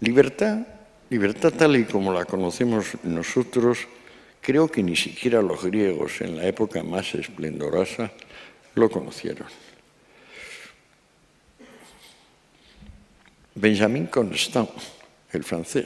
Libertad tal y como la conocemos nosotros, creo que ni siquiera los griegos en la época más esplendorosa lo conocieron. Benjamin Constant, el francés,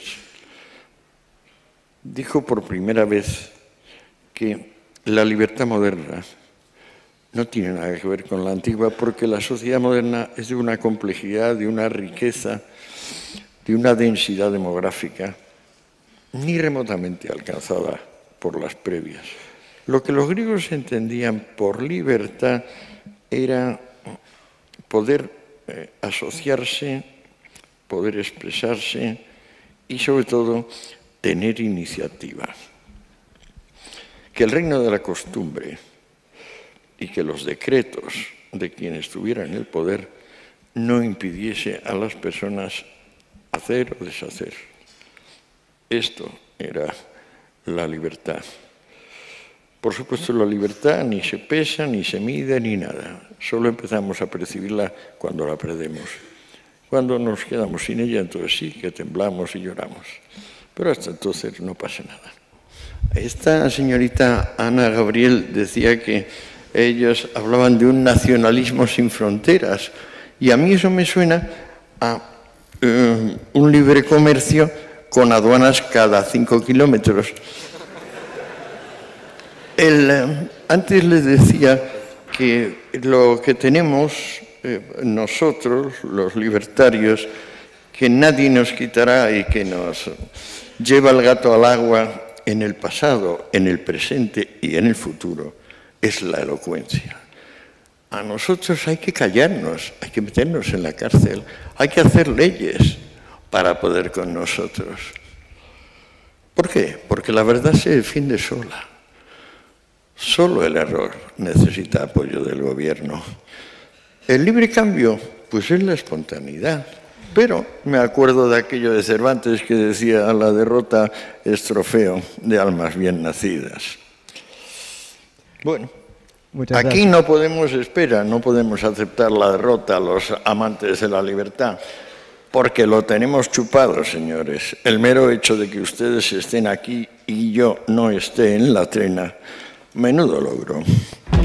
dijo por primera vez que la libertad moderna no tiene nada que ver con la antigua, porque la sociedad moderna es de una complejidad, de una riqueza, de una densidad demográfica ni remotamente alcanzada por las previas. Lo que los griegos entendían por libertad era poder asociarse, poder expresarse y, sobre todo, tener iniciativa. Que el reino de la costumbre y que los decretos de quienes tuvieran el poder no impidiese a las personas hacer o deshacer. Esto era la libertad. Por supuesto, la libertad ni se pesa, ni se mide, ni nada. Solo empezamos a percibirla cuando la perdemos. Cuando nos quedamos sin ella, entonces sí que temblamos y lloramos. Pero hasta entonces no pasa nada. Esta señorita Ana Gabriel decía que ellos hablaban de un nacionalismo sin fronteras. Y a mí eso me suena a un libre comercio con aduanas cada 5 kilómetros. Antes les decía que lo que tenemos nosotros, los libertarios, que nadie nos quitará y que nos lleva el gato al agua en el pasado, en el presente y en el futuro, es la elocuencia. A nosotros hay que callarnos, hay que meternos en la cárcel, hay que hacer leyes para poder con nosotros. ¿Por qué? Porque la verdad se defiende sola. Solo el error necesita apoyo del gobierno. El libre cambio, pues es la espontaneidad. Pero me acuerdo de aquello de Cervantes que decía: la derrota es trofeo de almas bien nacidas. Bueno, aquí no podemos esperar, no podemos aceptar la derrota, los amantes de la libertad, porque lo tenemos chupado, señores. El mero hecho de que ustedes estén aquí y yo no esté en la trena, menudo logro.